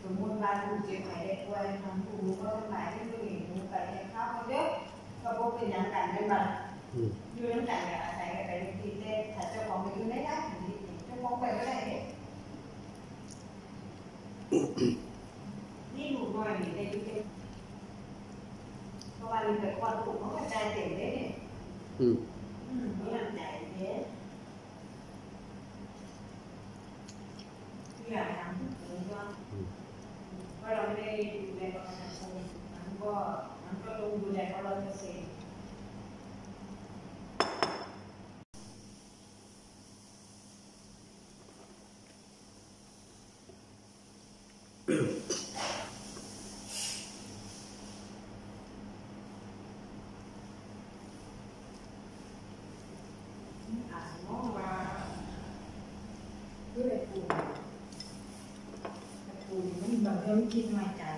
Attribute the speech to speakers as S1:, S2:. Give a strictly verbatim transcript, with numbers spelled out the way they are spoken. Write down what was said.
S1: สมมติว่าถูกเจ็บหายได้ป่วยทำถูกก็ทั้งหลายที่ไม่เห็นถูกไปแค่ข้าวเยอะก็พบเป็นอย่างกันเป็นแบบอยู่น้ำกันกับอาศัยกันไปทีเต้ถ้าเจ้าของไปอยู่ได้ได้ถึงที่เจ้าของไปก็ได้เนี่ยนี่ถูกหน่อยนี่ได้ยุ่งเลยเพราะว่ามีแต่ความถูกเขากระจายเต็มเลยเนี่ยอืมอืมนี่มันใจเยอะอยากทำทุกอย่างก็ว่าเราไม่ได้ดูแลประชาชนมันก็มันก็ลงดูแลเขาร้อยเปอร์เซ็นต์อาจจะมองว่าด้วยปูปูมันบางเรื่องคิดมาจาก